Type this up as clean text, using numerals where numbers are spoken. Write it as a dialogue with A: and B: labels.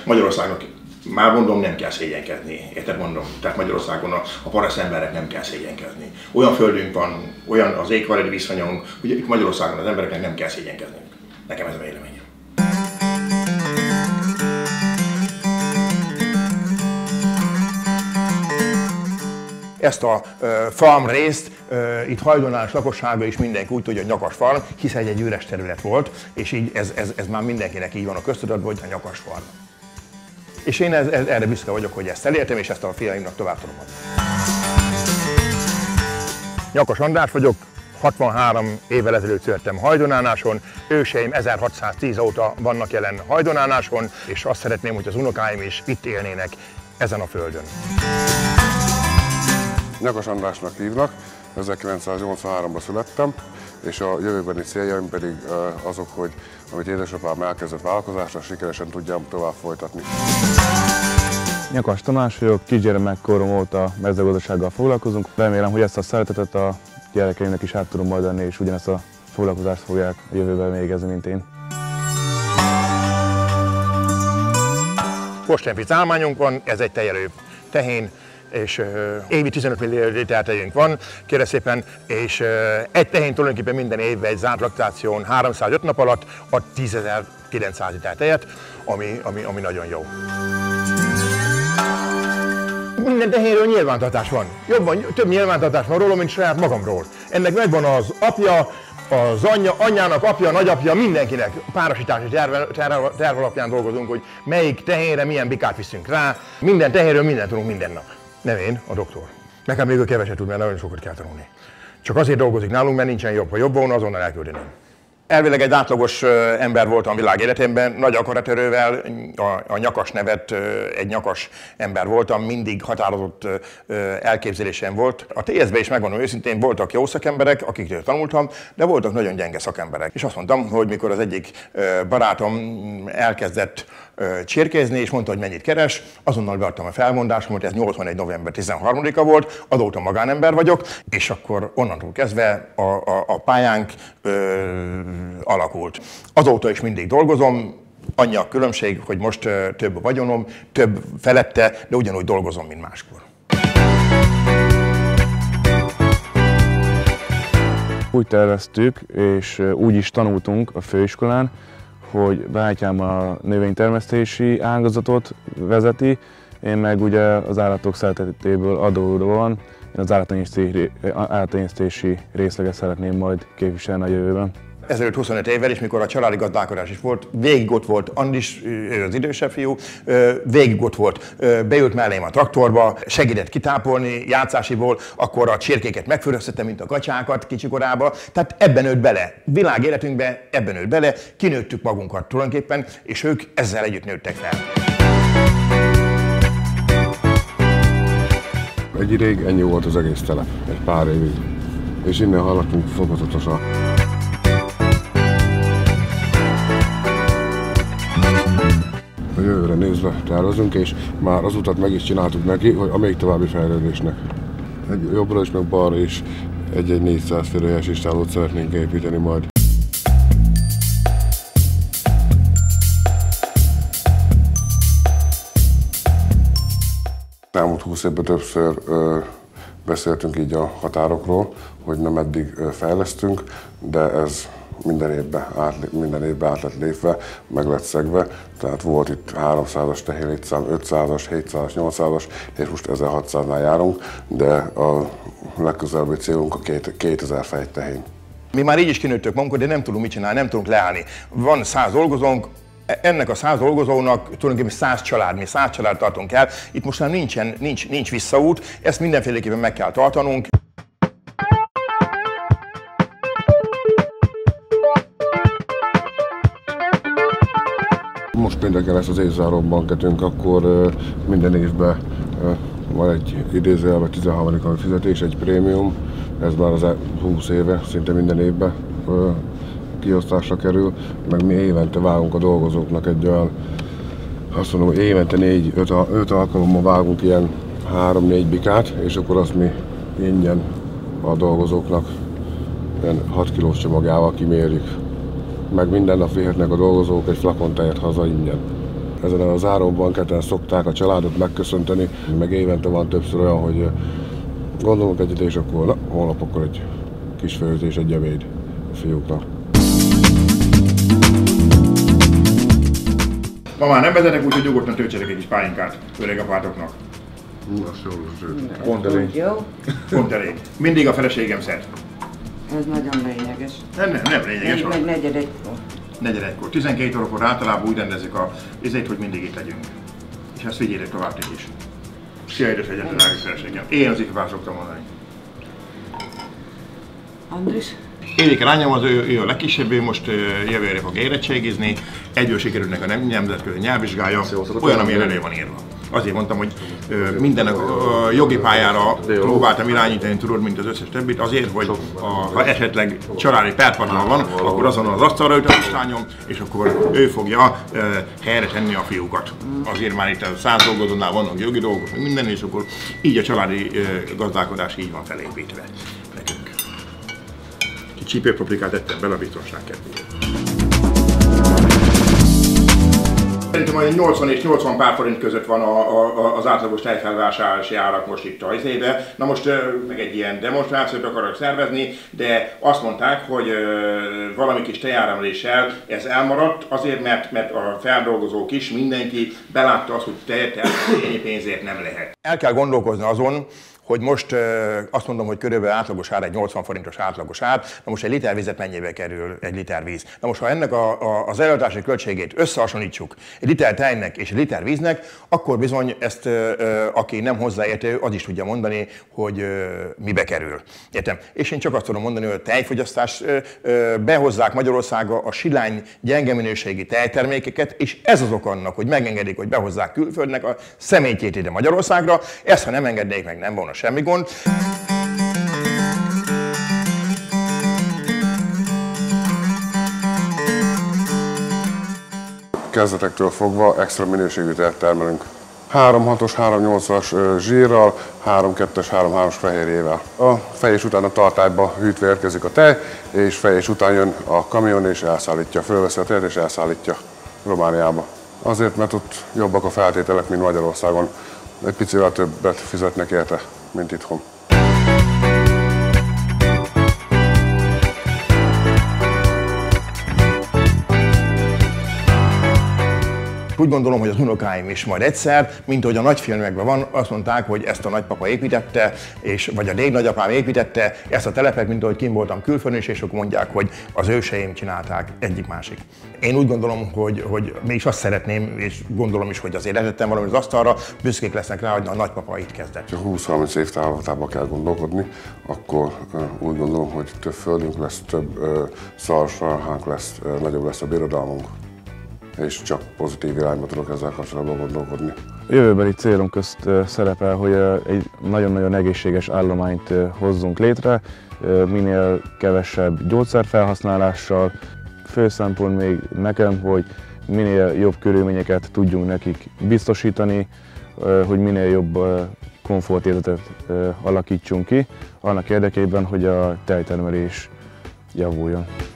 A: Magyarországnak már mondom, nem kell szégyenkezni, érted mondom? Tehát Magyarországon a paraszt emberek nem kell szégyenkezni. Olyan földünk van, olyan az éghajlati viszonyunk, hogy itt Magyarországon az embereknek nem kell szégyenkezni. Nekem ez a véleményem. Ezt a farm részt itt Hajdonás lakossága is mindenki úgy tudja, hogy nyakas farm, hiszen egy üres terület volt, és így ez már mindenkinek így van a köztudatban, hogy a nyakas farm. És én erre büszke vagyok, hogy ezt elértem, és ezt a fiaimnak tovább tudom adni. Nyakas András vagyok, 63 évvel ezelőtt születtem Hajdonánáson, őseim 1610 óta vannak jelen Hajdonánáson, és azt szeretném, hogy az unokáim is itt élnének ezen a földön.
B: Nyakas Andrásnak hívnak, 1983-ban születtem, és a jövőbeni céljaim pedig azok, hogy amit édesapám elkezdett vállalkozásra, sikeresen tudjam tovább folytatni.
C: Nyakas Tamás vagyok, kisgyermekkorom óta mezőgazdasággal foglalkozunk. Remélem, hogy ezt a szeretetet a gyerekeimnek is át tudom majd adni, és ugyanezt a foglalkozást fogják a jövőben végezni, mint én.
A: Kostenfic állmányunk van, ez egy tejelő tehén, és évi 15 millió liter tejünk van, kérlek szépen, és egy tehén tulajdonképpen minden évben egy zárt laktáción 305 nap alatt ad 10.900 liter tejet, ami nagyon jó. Minden tehénről nyilvántartás van. Több nyilvántartás van róla, mint saját magamról. Ennek megvan az apja, az anyjának apja, nagyapja, mindenkinek párosítási terv alapján dolgozunk, hogy melyik tehénre milyen bikát viszünk rá. Minden tehénről mindent tudunk minden nap. Nem én, a doktor. Nekem még ő keveset tud, mert nagyon sokat kell tanulni. Csak azért dolgozik nálunk, mert nincsen jobb. Ha jobb volna, azonnal elküldeném. Elvileg egy átlagos ember voltam világ életemben, nagy akaraterővel, a Nyakas nevet egy nyakas ember voltam, mindig határozott elképzelésem volt. A TSZ-ben is megmondom őszintén, voltak jó szakemberek, akiktől tanultam, de voltak nagyon gyenge szakemberek. És azt mondtam, hogy mikor az egyik barátom elkezdett csirkézni, és mondta, hogy mennyit keres, azonnal beadtam a felmondásomat, ez 81. november 13-a volt, azóta magánember vagyok, és akkor onnantól kezdve a pályánk alakult. Azóta is mindig dolgozom, annyi a különbség, hogy most több a vagyonom, több felette, de ugyanúgy dolgozom, mint máskor.
C: Úgy terveztük, és úgy is tanultunk a főiskolán, hogy bátyám a növénytermesztési ágazatot vezeti, én meg ugye az állatok szeretetéből adódóan én az állattenyésztési részleget szeretném majd képviselni a jövőben.
A: Ezelőtt 25 évvel, és mikor a családi gazdálkodás is volt, végig ott volt Andis, ő az idősebb fiú, végig ott volt, beült mellém a traktorba, segített kitápolni játszásiból, akkor a csirkéket megfüröztette, mint a katyákat kicsikorába, tehát ebben nőtt bele, világéletünkben ebben nőtt bele, kinőttük magunkat tulajdonképpen, és ők ezzel együtt nőttek fel.
B: Egy ideig ennyi volt az egész telep, egy pár évig, és innen haladtunk fokozatosan. A jövőre nézve tervezünk, és már az utat meg is csináltuk neki, hogy a még további fejlődésnek. Egy jobbra is, meg balra is egy 400 férőhelyes istállót szeretnénk építeni majd. Elmúlt 20 évben többször beszéltünk így a határokról, hogy nem eddig fejlesztünk, de ez minden évben át lett lépve, meg lett szegve, tehát volt itt 300-as tehénlétszám, 500-as, 700-as, 800-as, és most 1600-nál járunk, de a legközelebbi célunk a 2000 fejtehén.
A: Mi már így is kinőttük magunkat, de nem tudunk mit csinálni, nem tudunk leállni. Van 100 dolgozónk, ennek a 100 dolgozónak tulajdonképpen 100 család, mi 100 család tartunk el, itt most már nincs visszaút, ezt mindenféleképpen meg kell tartanunk.
B: Most pénteken lesz az évzáró banketünk, akkor minden évben van egy idézőjelben 13. havi fizetés, egy prémium, ez már az 20 éve, szinte minden évben kiosztásra kerül, meg mi évente vágunk a dolgozóknak egy olyan, azt mondom, hogy évente 4-5 alkalommal vágunk ilyen 3-4 bikát, és akkor azt mi ingyen a dolgozóknak ilyen 6 kilós csomagjával kimérjük. Meg minden nap vihetnek a dolgozók egy flakon tejet haza ingyen. Ezen a záró banketen szokták a családot megköszönteni, meg évente van többször olyan, hogy gondolunk egyet, és akkor na, holnap akkor egy kis főzés, egy ebéd a fiúknak.
A: Ma már nem vezetek, úgyhogy nyugodtan töltsetek egy kis pálinkát öregapátoknak.
B: Pont elég.
D: Jó,
A: Pont elég. Mindig a feleségem szed.
D: ez nagyon lényeges.
A: Nem lényeges.
D: Meg negyed egykor.
A: 4-kor. 12 órakor általában úgy rendezzük a izét, hogy mindig itt legyünk. És ezt vigyétek tovább ti is. Szia, édes egyetlen drága feleségem. Én az ifjúvár szoktam mondani.
D: Andris?
A: Érike lányom, az ő a legkisebb, ő most jövőre fog érettségizni, egyből sikerült neki a nemzetközi nyelvvizsgája, olyan, amilyen elő van írva. Azért mondtam, hogy minden a jogi pályára próbáltam irányítani, tudod, mint az összes többit, azért, hogy ha esetleg családi perpanál van, akkor azon az asztalra üt a kislányom, és akkor ő fogja helyre tenni a fiúkat. Azért már itt a 100 dolgozónál vannak jogi dolgok, minden, és akkor így a családi gazdálkodás így van felépítve nekünk. Csípőpaprikát ettem bele a biztonság kedvéért. Szerintem olyan 80 és 80 pár forint között van az átlagos tejfelvásárlási árak most itt a izébe. Na most meg egy ilyen demonstrációt akarok szervezni, de azt mondták, hogy valami kis tejáremeléssel ez elmaradt, azért mert a feldolgozók is, mindenki belátta azt, hogy ennyi pénzért nem lehet. El kell gondolkozni azon, hogy most azt mondom, hogy körülbelül átlagos ár, egy 80 forintos átlagos ár, na most egy liter vizet mennyibe kerül egy liter víz? Na most, ha ennek az eladási költségét összehasonlítsuk egy liter tejnek és egy liter víznek, akkor bizony ezt, aki nem hozzáértő, az is tudja mondani, hogy mibe kerül. Értem? És én csak azt tudom mondani, hogy a tejfogyasztás behozzák Magyarországra a silány gyenge minőségi tejtermékeket, és ez az ok annak, hogy megengedik, hogy behozzák külföldnek a személytjét ide Magyarországra. Ezt, ha nem engednék meg, nem volna semmi gond.
B: Kezdetektől fogva extra minőségű tejet termelünk. 3,6-os, 3,8-as zsírral, 3,2-es, 3,3-as fehérjével. A fejés után a tartályba hűtve érkezik a tej, és fejés után jön a kamion és elszállítja, fölveszi a tejet és elszállítja Romániába. Azért, mert ott jobbak a feltételek, mint Magyarországon. Egy picivel többet fizetnek érte, mint itthon.
A: Úgy gondolom, hogy az unokáim is majd egyszer, mint ahogy a nagyfilmekben van, azt mondták, hogy ezt a nagypapa építette, vagy a nagyapám építette ezt a telepet, mint ahogy kim voltam külföldön is, és akkor mondják, hogy az őseim csinálták egyik-másik. Én úgy gondolom, hogy mégis azt szeretném, és gondolom is, hogy azért letettem valami az asztalra, büszkék lesznek rá, hogy a nagypapa itt kezdett.
B: Ha 20-30 év távlatában kell gondolkodni, akkor úgy gondolom, hogy több földünk lesz, több szarvasmarhánk lesz, nagyobb lesz a birodalmunk. És csak pozitív irányba tudok ezzel kapcsolatban gondolkodni.
C: Jövőbeli célunk közt szerepel, hogy egy nagyon-nagyon egészséges állományt hozzunk létre, minél kevesebb gyógyszerfelhasználással. Fő szempont még nekem, hogy minél jobb körülményeket tudjunk nekik biztosítani, hogy minél jobb komfortéletet alakítsunk ki, annak érdekében, hogy a tejtermelés javuljon.